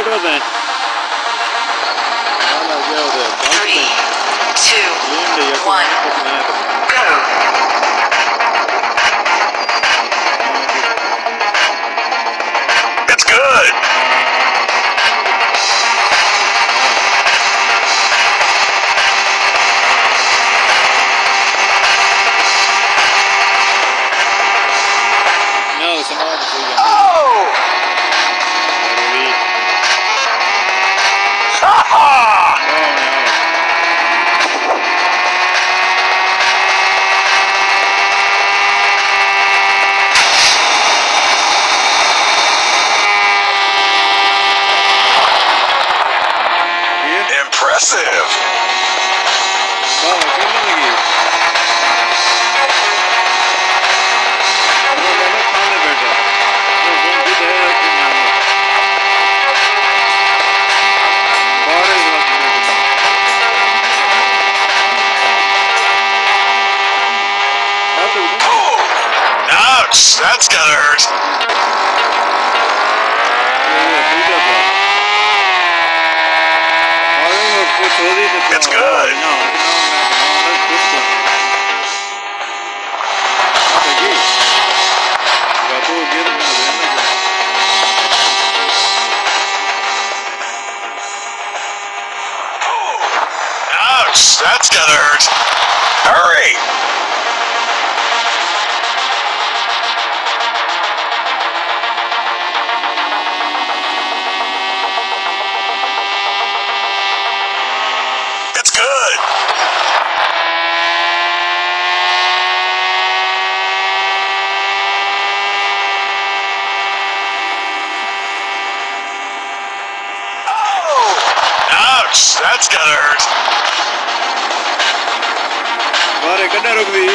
then. 3, 2, 1, go. It's good. No, some more. Oh! Ha-ha! Impressive. Ouch, that's gotta hurt. It's good. Ouch, that's gotta hurt. Hurry! It's good. Oh! Ouch, that's gotta hurt. बारे कन्ना रुक दी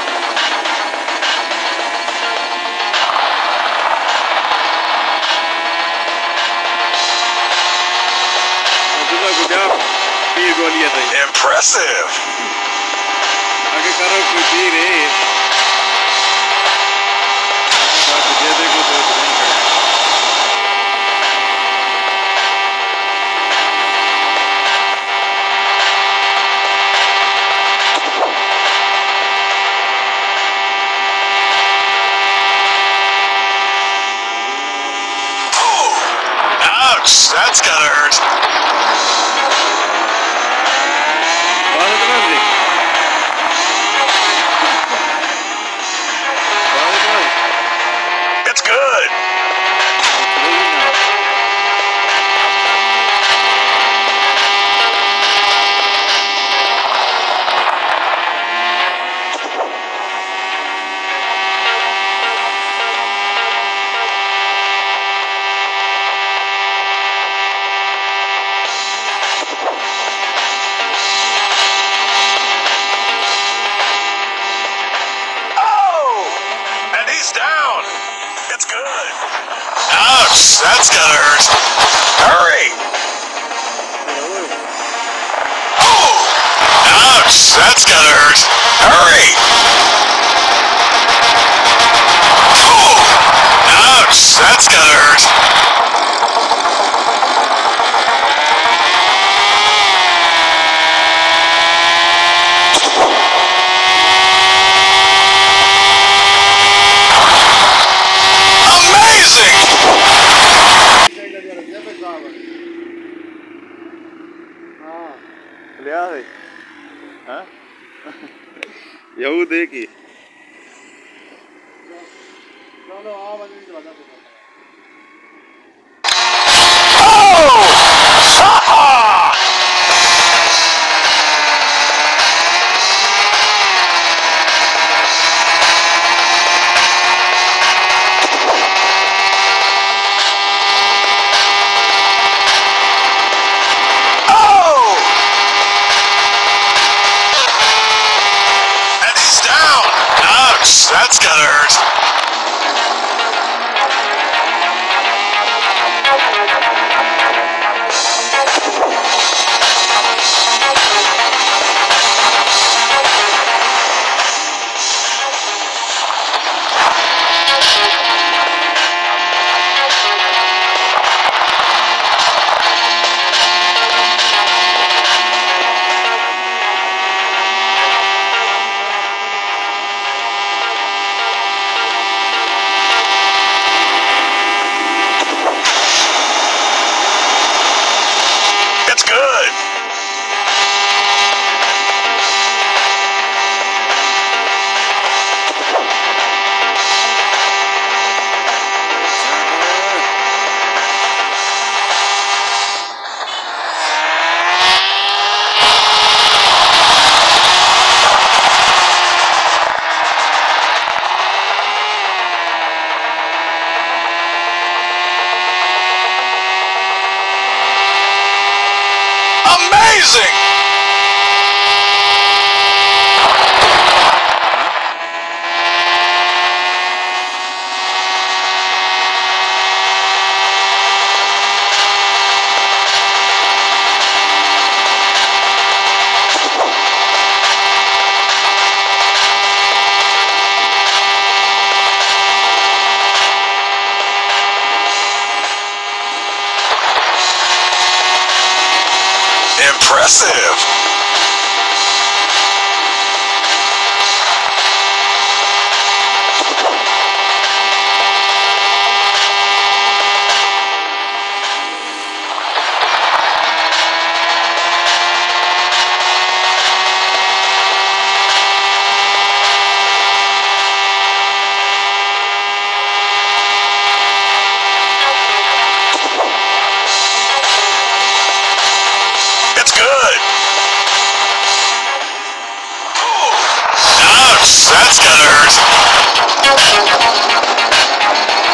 पीर गोलियां थे Impressive. आगे करो कोई पीर है बात दे दे को तो नहीं करें Ouch, that's gotta hurt. It's good. He's down. It's good. Ouch, that's gotta hurt. Hurry. Oh! Ouch, that's gotta hurt. Hurry. Oh! Ouch, that's gotta hurt. लिया है हाँ यहू देखी चलो आओ बंदी चला जाते That's gotta hurt. amazing! Impressive! It's good! Ouch! That's gotta hurt!